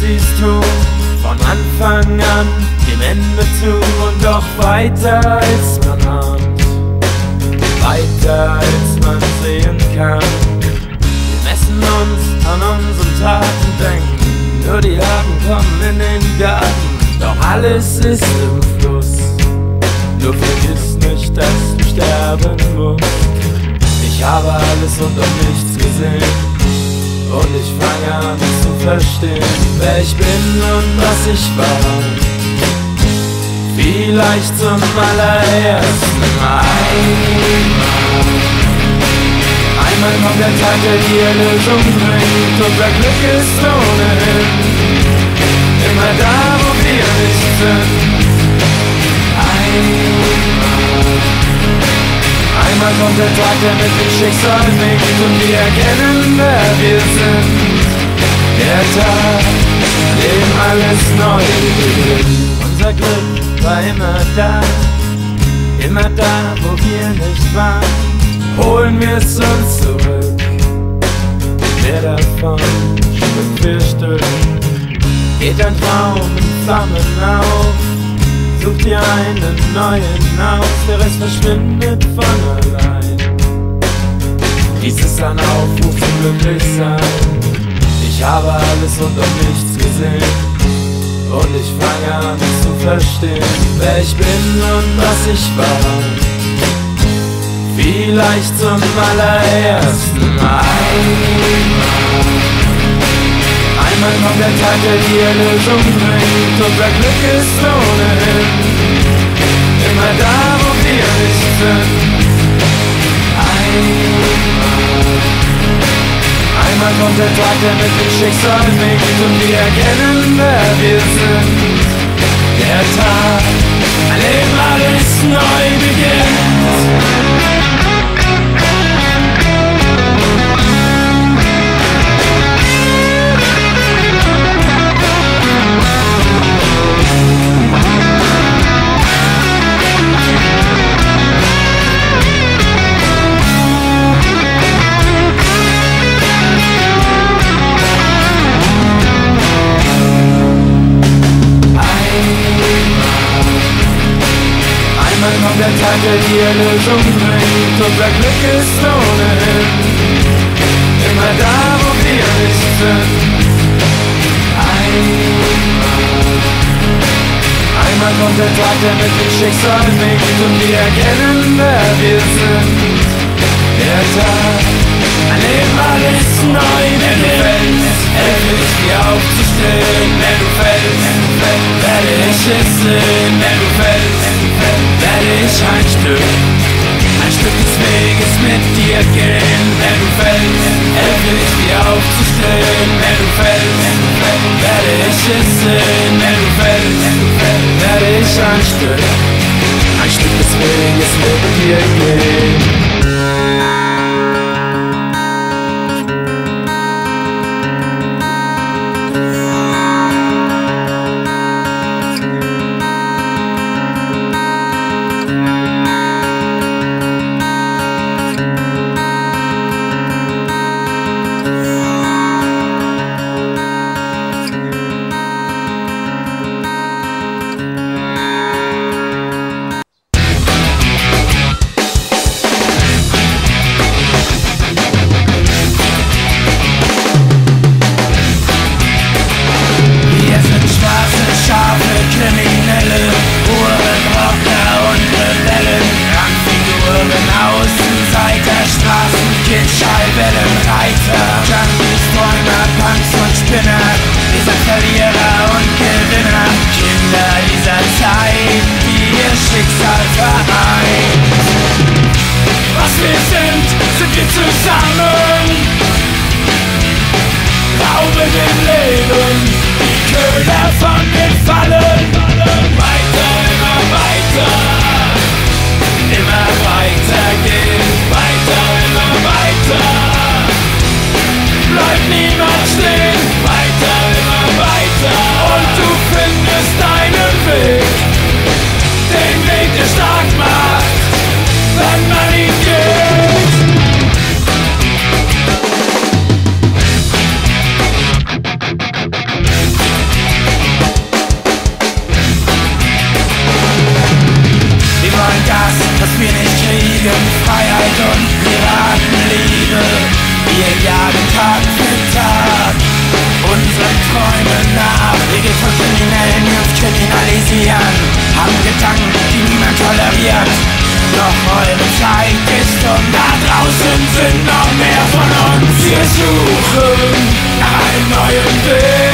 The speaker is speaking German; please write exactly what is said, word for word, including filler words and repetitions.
sie's tun, von Anfang an dem Ende zu und doch weiter als man ahnt, weiter als man sehen kann. Wir messen uns an unseren Taten, denken, nur die Haken kommen in den Garten, doch alles ist im Fluss. Nur vergiss nicht, dass du sterben musst. Ich habe alles und doch nichts gesehen, und ich fange an zu verstehen, wer ich bin und was ich war. Vielleicht zum allerersten Mal. Einmal kommt der Tag, der die Erlösung bringt, unser Glück ist ohnehin immer da, wo wir nicht sind. Einmal kommt der Tag, der mit dem Schicksal winkt und wir erkennen, wer wir sind. Der Tag, an dem alles neu beginnt. Unser Glück war immer da, immer da, wo wir nicht waren. Holen wir es uns zurück, mehr davon, Stück für Stück. Geht ein Traum in Flammen auf, such dir einen neuen aus, der Rest verschwindet von allein. Dies ist ein Aufruf zum Glücklichsein. Ich habe alles und doch nichts gesehen, und ich fange an zu verstehen, wer ich bin und was ich war. Vielleicht zum allerersten Mal. Einmal kommt der Tag, der die Erlösung bringt, unser Glück ist ohnehin immer da, wo wir nicht sind. Einmal, einmal kommt der Tag, der mit dem Schicksal winkt und wir erkennen, wer wir sind. Der Tag, an dem alles neu beginnt. Einmal kommt der Tag, der die Erlösung bringt, unser Glück ist ohnehin immer da, wo wir nicht sind. Einmal, einmal kommt der Tag, der mit dem Schicksal winkt und wir erkennen, wer wir sind. Der Tag, an dem alles neu beginnt. Endlich wieder aufzustehen, wenn du fällst, werde ich es sehen, wenn du fällst, werde ich ein Stück, ein Stück des Weges mit dir gehen, wenn du fällst, endlich wieder aufzustehen, wenn du fällst, werde ich es sehen, wenn du fällst, werde ich ein Stück, ein Stück des Weges mit dir gehen. Freiheit und Piratenliebe. Wir jagen Tag für Tag unseren Träumen nach. Wir gehen von Kriminellen, die uns kriminalisieren, haben Gedanken, die niemand toleriert. Doch eure Zeit ist um, da draußen sind noch mehr von uns. Wir suchen nach einem neuen Weg.